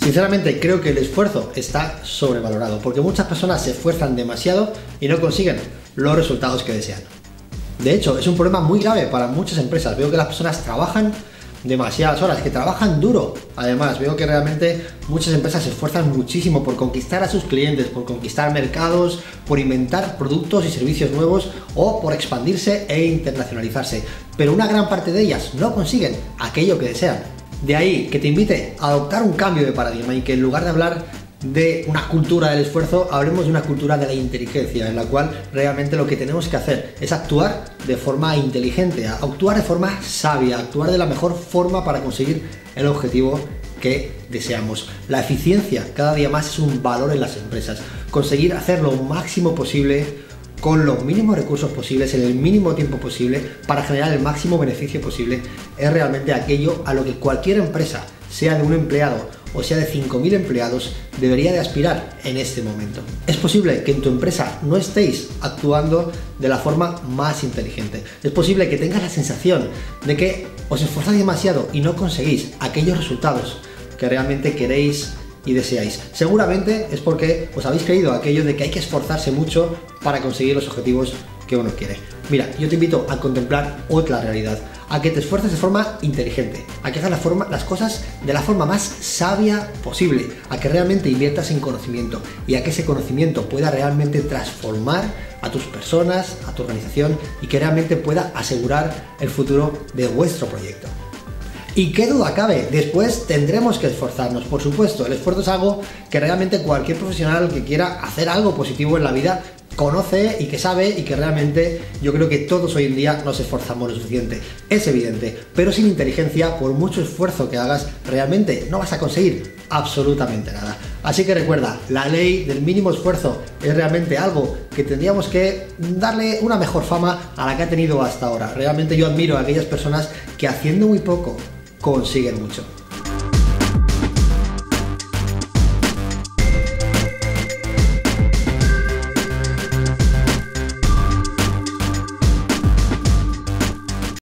Sinceramente creo que el esfuerzo está sobrevalorado, porque muchas personas se esfuerzan demasiado y no consiguen los resultados que desean. De hecho, es un problema muy grave para muchas empresas. Veo que las personas trabajan demasiadas horas, que trabajan duro. Además, veo que realmente muchas empresas se esfuerzan muchísimo por conquistar a sus clientes, por conquistar mercados, por inventar productos y servicios nuevos o por expandirse e internacionalizarse. Pero una gran parte de ellas no consiguen aquello que desean. De ahí que te invite a adoptar un cambio de paradigma y que en lugar de hablar de una cultura del esfuerzo, hablemos de una cultura de la inteligencia, en la cual realmente lo que tenemos que hacer es actuar de forma inteligente, actuar de forma sabia, actuar de la mejor forma para conseguir el objetivo que deseamos. La eficiencia cada día más es un valor en las empresas. Conseguir hacer lo máximo posible con los mínimos recursos posibles, en el mínimo tiempo posible, para generar el máximo beneficio posible, es realmente aquello a lo que cualquier empresa, sea de un empleado o sea de 5.000 empleados, debería de aspirar en este momento. Es posible que en tu empresa no estéis actuando de la forma más inteligente. Es posible que tengas la sensación de que os esforzáis demasiado y no conseguís aquellos resultados que realmente queréis y deseáis. Seguramente es porque os habéis creído aquello de que hay que esforzarse mucho para conseguir los objetivos que uno quiere. Mira, yo te invito a contemplar otra realidad, a que te esfuerces de forma inteligente, a que hagas las cosas de la forma más sabia posible, a que realmente inviertas en conocimiento y a que ese conocimiento pueda realmente transformar a tus personas, a tu organización y que realmente pueda asegurar el futuro de vuestro proyecto. Y qué duda cabe, después tendremos que esforzarnos. Por supuesto, el esfuerzo es algo que realmente cualquier profesional que quiera hacer algo positivo en la vida conoce y que sabe, y que realmente yo creo que todos hoy en día nos esforzamos lo suficiente. Es evidente, pero sin inteligencia, por mucho esfuerzo que hagas, realmente no vas a conseguir absolutamente nada. Así que recuerda, la ley del mínimo esfuerzo es realmente algo que tendríamos que darle una mejor fama a la que ha tenido hasta ahora. Realmente yo admiro a aquellas personas que haciendo muy poco consiguen mucho.